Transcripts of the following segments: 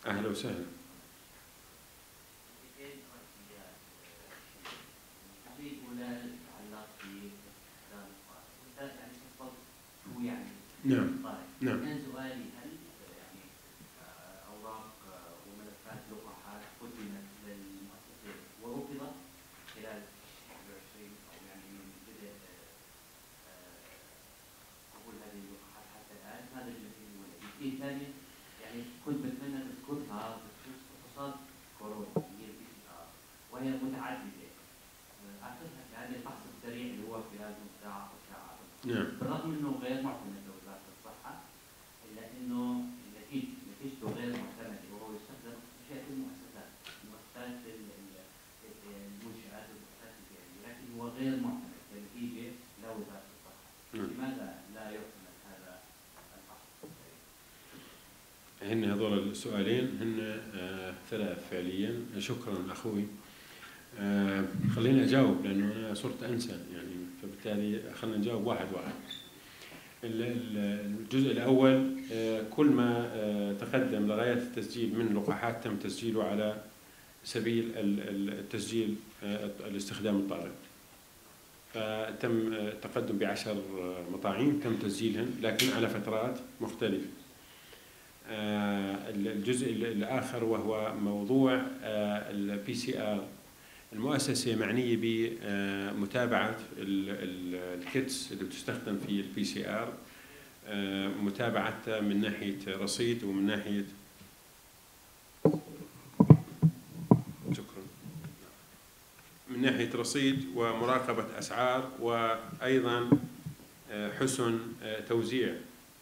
أهلا وسهلا. نعم نعم. كان سؤالي هل يعني اوراق وملفات لقاحات قدمت للمؤسسه ورفضت خلال 21 او يعني من بدء قبول هذه اللقاحات حتى الان؟ هذا الذي هو الشيء الثاني، يعني كنت بتمنى تذكرها بخصوص فحوصات كورونا اللي هي البي سي ار وهي متعدده، اخذها في هذا الفحص السريع اللي هو خلال نص ساعه او ساعه. نعم. بالرغم انه غير معتمد لوزاره الصحه الا انه نتيجته غير معتمده وهو يستخدم اشياء في المؤسسات المنشات والمؤسسات البيئيه، لكن هو غير معتمد كنتيجه لوزاره الصحه. لماذا لا يعتمد هذا الفحص؟ هن هذول السؤالين هن ثلاث فعليا. شكرا اخوي. خليني اجاوب لانه انا صرت انسى يعني، فبالتالي خلينا نجاوب واحد واحد. الجزء الاول، كل ما تقدم لغايه التسجيل من لقاحات تم تسجيله على سبيل التسجيل الاستخدام الطارئ. فتم تقدم ب10 مطاعيم تم تسجيلهن لكن على فترات مختلفه. الجزء الآخر وهو موضوع البي سي آر، المؤسسة معنية بمتابعة الكيتس اللي بتستخدم في البي سي آر، متابعتها من ناحية رصيد ومن ناحية من ناحية رصيد ومراقبة أسعار وأيضا حسن توزيع.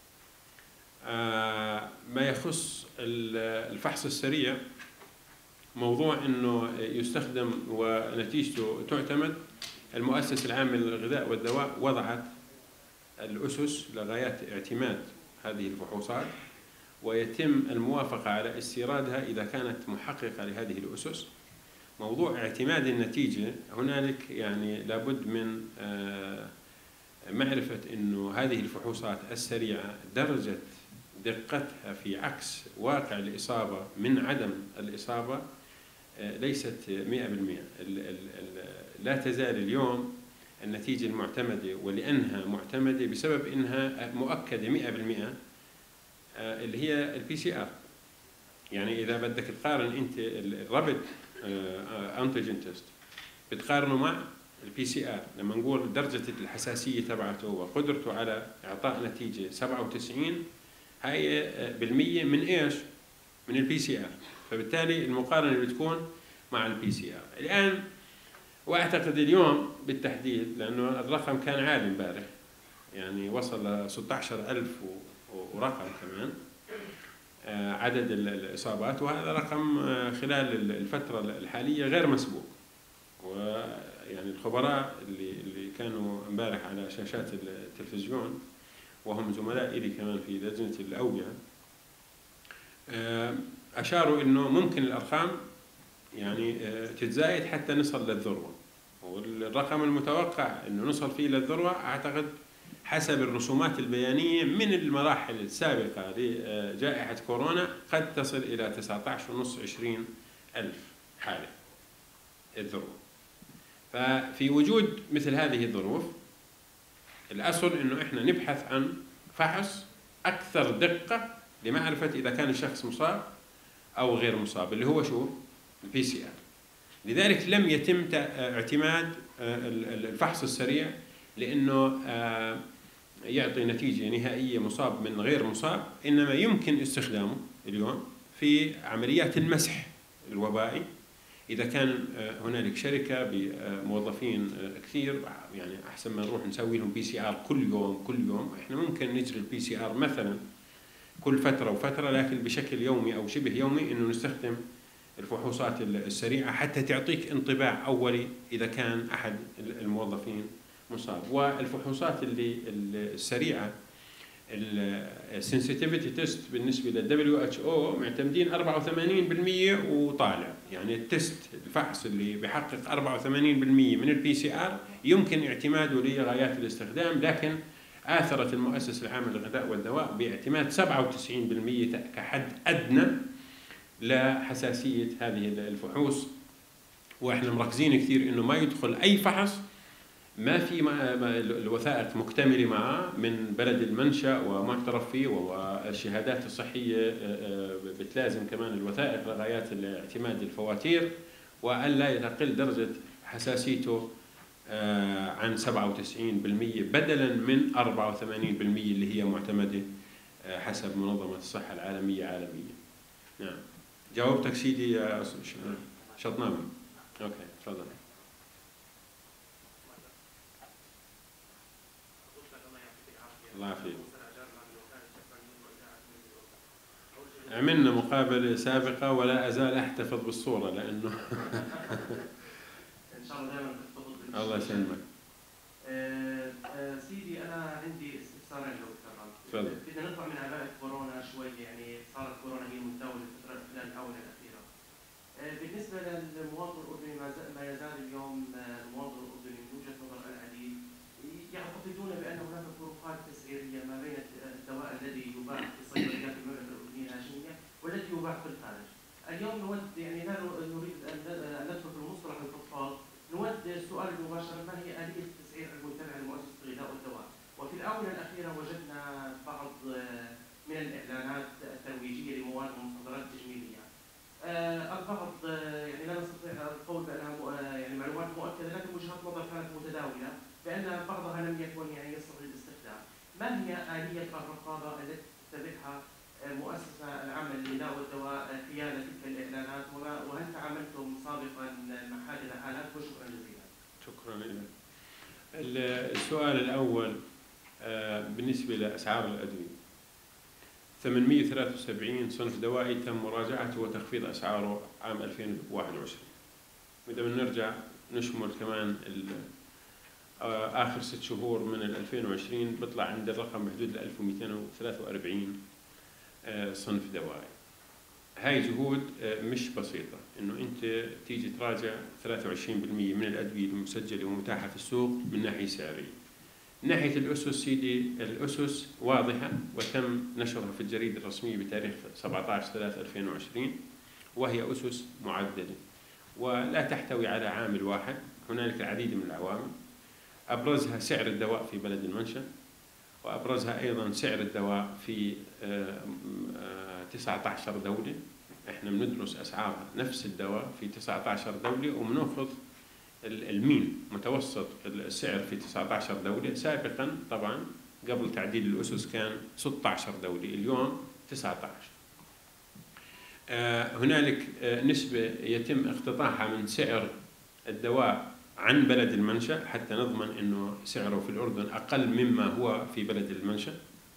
ما يخص الفحص السريع، موضوع انه يستخدم ونتيجته تعتمد، المؤسسة العامة للغذاء والدواء وضعت الأسس لغايات اعتماد هذه الفحوصات، ويتم الموافقة على استيرادها إذا كانت محققة لهذه الأسس. موضوع اعتماد النتيجة، هنالك يعني لابد من معرفة انه هذه الفحوصات السريعة درجة دقتها في عكس واقع الإصابة من عدم الإصابة ليست 100%. لا تزال اليوم النتيجة المعتمدة، ولأنها معتمدة بسبب أنها مؤكدة 100%، اللي هي البي سي آر. يعني إذا بدك تقارن أنت الرابد أنتيجين تيست بتقارنه مع البي سي آر، لما نقول درجة الحساسية تبعته وقدرته على إعطاء نتيجة 97 هاي بالمية من إيش؟ من البي سي آر. فبالتالي المقارنة بتكون مع البي سي آر الآن. وأعتقد اليوم بالتحديد، لأنه الرقم كان عالي امبارح، يعني وصل ل 16,000 ورقم كمان عدد الإصابات، وهذا رقم خلال الفترة الحالية غير مسبوق. ويعني الخبراء اللي كانوا امبارح على شاشات التلفزيون وهم زملاء إلي كمان في لجنة الأوبئة أشاروا إنه ممكن الأرقام يعني تتزايد حتى نصل للذروة، والرقم المتوقع إنه نصل فيه للذروة أعتقد حسب الرسومات البيانية من المراحل السابقة لجائحة كورونا قد تصل إلى 19,500 ألف حالة الذروة. ففي وجود مثل هذه الظروف الأصل إنه إحنا نبحث عن فحص أكثر دقة لمعرفة إذا كان الشخص مصاب أو غير مصاب، اللي هو شو؟ البي سي آر. لذلك لم يتم اعتماد الفحص السريع لأنه يعطي نتيجة نهائية مصاب من غير مصاب، إنما يمكن استخدامه اليوم في عمليات المسح الوبائي. إذا كان هنالك شركة بموظفين كثير، يعني أحسن ما نروح نسوي لهم بي سي آر كل يوم، إحنا ممكن نجري البي سي آر مثلا كل فترة وفترة، لكن بشكل يومي أو شبه يومي، إنه نستخدم الفحوصات السريعة حتى تعطيك انطباع أولي إذا كان أحد الموظفين مصاب. والفحوصات السريعة السنسيتيفيتي تيست بالنسبة لل WHO معتمدين 84% وطالع، يعني التست الفحص اللي بيحقق 84% من البي سي آر يمكن اعتماده لغايات الاستخدام، لكن آثرت المؤسسة العامة للغذاء والدواء باعتماد 97% كحد أدنى لحساسية هذه الفحوص. واحنا مركزين كثير انه ما يدخل اي فحص ما في الوثائق مكتملة معه من بلد المنشأ ومعترف فيه، والشهادات الصحية بتلازم كمان الوثائق لغايات اعتماد الفواتير، وألا يقل درجة حساسيته عن 97% بدلا من 84% اللي هي معتمدة حسب منظمة الصحة العالمية عالميا. نعم، جاوبتك سيدي يا شطناوي؟ اوكي تفضل. الله يعافيك. عملنا مقابلة سابقة ولا أزال أحتفظ بالصورة لأنه إن شاء الله دائما تحتفظ بالصورة. الله يسلمك. سيدي أنا عندي استفسارين لو تكرمت. تفضل. بدنا نطلع من عباءة كورونا شوي، يعني صارت كورونا هي متداولة خلال الآونة الأخيرة. بالنسبة للمواطن الأردني ما يزال اليوم المواطن الأردني من وجهة نظر العديد يعتقدون بأن هناك فروقات تسعيرية ما بين الدواء الذي يباع في صيدليات المملكة الأردنية الهاشمية والذي يباع في الخارج. اليوم نود يعني لا نريد أن ندخل في المصطلح الفضفاض، نود السؤال المباشر: ما هي آلية التسعير المتبعة لمؤسسة الغذاء والدواء؟ وفي الآونة الأخيرة وجدنا بعض من الإعلانات الترويجية لمواد ومصادرات تجميلية. البعض يعني لا نستطيع القول بأنها يعني معلومات مؤكدة، لكن وجهات نظر كانت متداولة بأن بعضها لم يكن يعني يصلح للاستخدام. ما هي آلية الرقابة التي تتبعها المؤسسة العامة للغذاء والدواء حيال تلك الإعلانات، وهل تعاملتم سابقا مع هذه الحالات؟ وشكرا جزيلا. شكرا لك. السؤال الأول بالنسبة لأسعار الأدوية، 873 صنف دوائي تم مراجعته وتخفيض أسعاره عام 2021. وإذا بنرجع نشمل كمان آخر 6 شهور من 2020 بيطلع عند الرقم بحدود 1243 صنف دوائي. هاي جهود مش بسيطة إنه أنت تيجي تراجع 23% من الأدوية المسجلة ومتاحة في السوق من ناحية سعرية. من ناحية الأسس سيدي، الأسس واضحة وتم نشرها في الجريدة الرسمية بتاريخ 17/3/2020، وهي أسس معدلة ولا تحتوي على عامل واحد، هنالك العديد من العوامل، أبرزها سعر الدواء في بلد المنشأ، وأبرزها أيضا سعر الدواء في 19 دولة. إحنا بندرس أسعار نفس الدواء في 19 دولة وبنأخذ المين متوسط السعر في 19 دولة. سابقا طبعا قبل تعديل الأسس كان 16 دولة، اليوم 19. هنالك نسبة يتم اقتطاعها من سعر الدواء عن بلد المنشأ حتى نضمن أنه سعره في الأردن أقل مما هو في بلد المنشأ.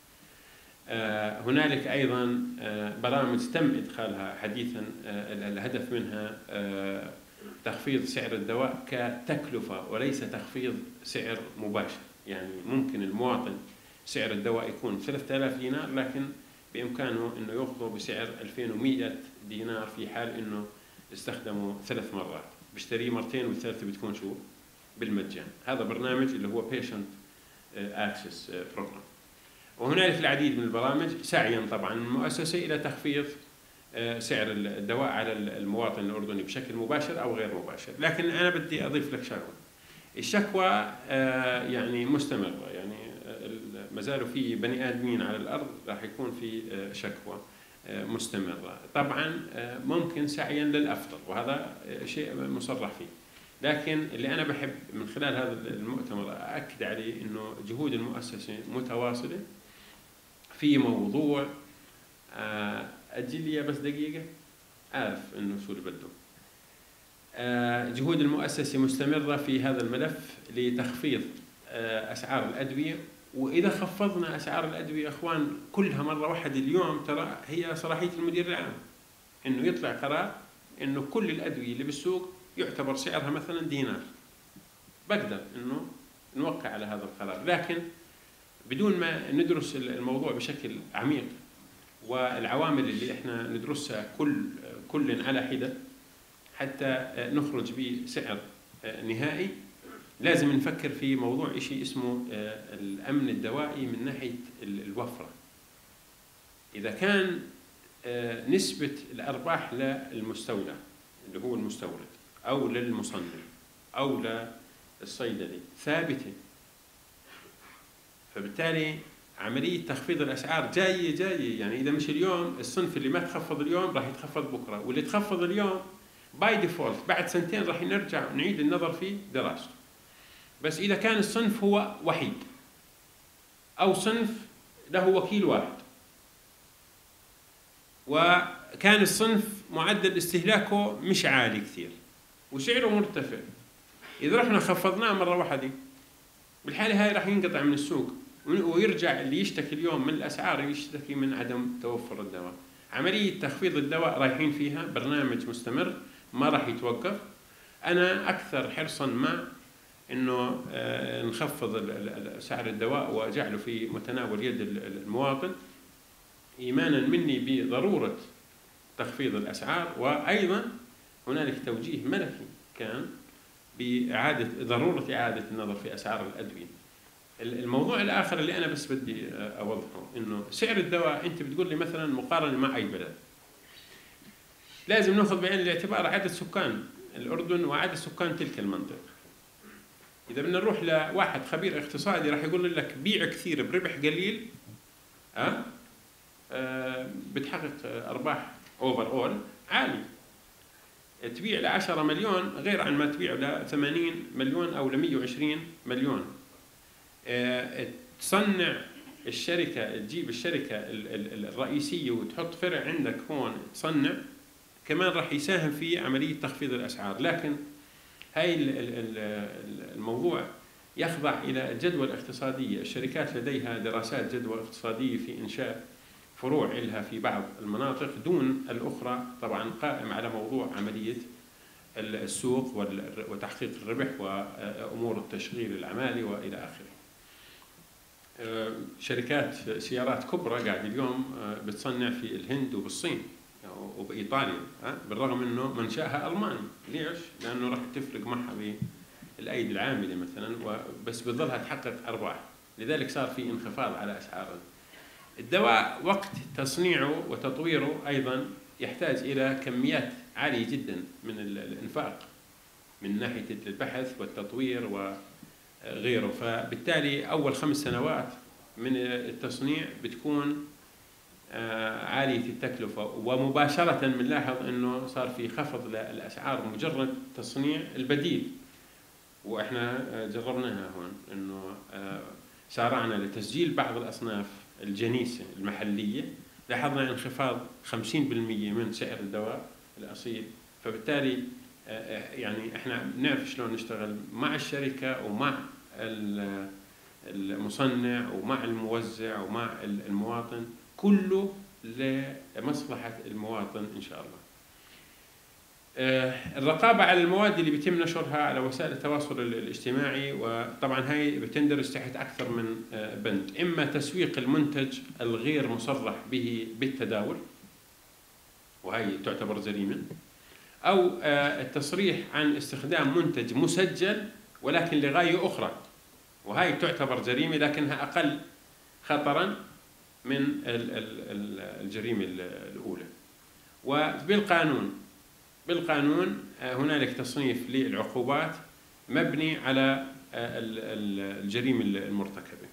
هنالك أيضا برامج تم إدخالها حديثا، الهدف منها تخفيض سعر الدواء كتكلفة وليس تخفيض سعر مباشر. يعني ممكن المواطن سعر الدواء يكون 3000 دينار، لكن بإمكانه أنه يأخذه بسعر 2100 دينار في حال أنه استخدمه 3 مرات، بيشتريه مرتين والثالثة بتكون شو؟ بالمجان. هذا برنامج اللي هو Patient Access Program. وهنالك العديد من البرامج سعيا طبعا من المؤسسة إلى تخفيض سعر الدواء على المواطن الأردني بشكل مباشر أو غير مباشر. لكن أنا بدي أضيف لك شغلة، الشكوى يعني مستمرة، يعني ما زالوا في بني آدمين على الأرض، راح يكون في شكوى مستمرة. طبعا ممكن سعيا للأفضل وهذا شيء مصرح فيه، لكن اللي أنا بحب من خلال هذا المؤتمر أأكد عليه إنه جهود المؤسسة متواصلة في موضوع أجلية بس دقيقة عارف إنه شو اللي بده. جهود المؤسسة مستمرة في هذا الملف لتخفيض أسعار الأدوية. وإذا خفضنا أسعار الأدوية أخوان كلها مرة واحدة اليوم، ترى هي صلاحية المدير العام إنه يطلع قرار إنه كل الأدوية اللي بالسوق يعتبر سعرها مثلا دينار، بقدر إنه نوقع على هذا القرار، لكن بدون ما ندرس الموضوع بشكل عميق والعوامل اللي احنا ندرسها كل على حدة حتى نخرج بسعر نهائي. لازم نفكر في موضوع شيء اسمه الأمن الدوائي من ناحية الوفرة. إذا كان نسبة الأرباح للمستودع اللي هو المستورد أو للمصنع أو للصيدلي ثابتة. فبالتالي عملية تخفيض الأسعار جاية، يعني إذا مش اليوم الصنف اللي ما تخفض اليوم راح يتخفض بكرة، واللي تخفض اليوم باي ديفولت بعد سنتين راح نرجع نعيد النظر في دراسته. بس إذا كان الصنف هو وحيد أو صنف له وكيل واحد وكان الصنف معدل استهلاكه مش عالي كثير وسعره مرتفع، إذا رحنا خفضناه مرة واحدة بالحالة هاي راح ينقطع من السوق ويرجع اللي يشتكي اليوم من الأسعار يشتكي من عدم توفر الدواء. عملية تخفيض الدواء رايحين فيها برنامج مستمر ما راح يتوقف. أنا أكثر حرصا مع إنه نخفض سعر الدواء وجعله في متناول يد المواطن إيمانا مني بضرورة تخفيض الأسعار، وأيضا هنالك توجيه ملكي كان ضرورة إعادة النظر في أسعار الأدوية. الموضوع الآخر اللي أنا بس بدي أوضحه إنه سعر الدواء أنت بتقول لي مثلا مقارنة مع أي بلد، لازم نأخذ بعين الاعتبار عدد سكان الأردن وعدد سكان تلك المنطقة. إذا بدنا نروح لواحد خبير اقتصادي راح يقول لك بيع كثير بربح قليل بتحقق أرباح أوفر أول عالي. تبيع ل10 مليون غير عن ما تبيع ل80 مليون أو ل120 مليون. تصنع الشركة، تجيب الشركة الرئيسية وتحط فرع عندك هون تصنع، كمان راح يساهم في عملية تخفيض الأسعار. لكن هاي الموضوع يخضع إلى جدوى اقتصادية. الشركات لديها دراسات جدوى اقتصادية في إنشاء فروع لها في بعض المناطق دون الأخرى، طبعا قائم على موضوع عملية السوق وتحقيق الربح وأمور التشغيل العمالي وإلى آخره. شركات سيارات كبرى قاعد اليوم بتصنع في الهند وبالصين وبإيطاليا، بالرغم أنه منشأها ألماني. ليش؟ لأنه راح تفرق معها بالأيدي العاملة مثلا، بس بتظلها تحقق أرباح. لذلك صار في انخفاض على أسعار الدواء. وقت تصنيعه وتطويره أيضا يحتاج إلى كميات عالية جدا من الإنفاق من ناحية البحث والتطوير وغيره. فبالتالي أول 5 سنوات من التصنيع بتكون عالية التكلفة، ومباشرة بنلاحظ أنه صار في خفض للأسعار مجرد تصنيع البديل. وإحنا جربناها هون أنه سارعنا لتسجيل بعض الأصناف الجنيسة المحلية، لاحظنا انخفاض 50% من سعر الدواء الأصيل. فبالتالي يعني احنا بنعرف شلون نشتغل مع الشركة ومع المصنع ومع الموزع ومع المواطن، كله لمصلحة المواطن إن شاء الله. الرقابة على المواد اللي بيتم نشرها على وسائل التواصل الاجتماعي، وطبعا هاي بتندرج تحت أكثر من بند. إما تسويق المنتج الغير مصرح به بالتداول، وهي تعتبر جريمة، أو التصريح عن استخدام منتج مسجل ولكن لغاية أخرى، وهي تعتبر جريمة لكنها أقل خطراً من الجريمة الأولى. وبالقانون هنالك تصنيف للعقوبات مبني على الجريمة المرتكبة،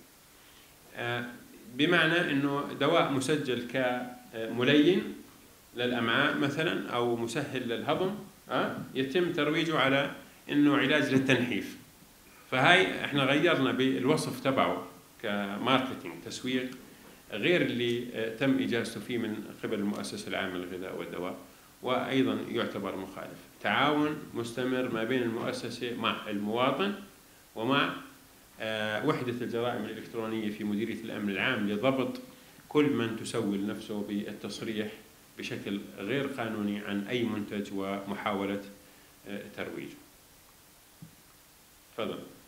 بمعنى أنه دواء مسجل كملين للأمعاء مثلا أو مسهل للهضم يتم ترويجه على أنه علاج للتنحيف. فهاي احنا غيرنا بالوصف تبعه كماركتينج تسويق غير اللي تم إجازته فيه من قبل المؤسسة العامة للغذاء والدواء، وأيضا يعتبر مخالف. تعاون مستمر ما بين المؤسسة مع المواطن ومع وحدة الجرائم الإلكترونية في مديرية الأمن العام لضبط كل من تسول نفسه بالتصريح بشكل غير قانوني عن أي منتج ومحاولة ترويجه. تفضل.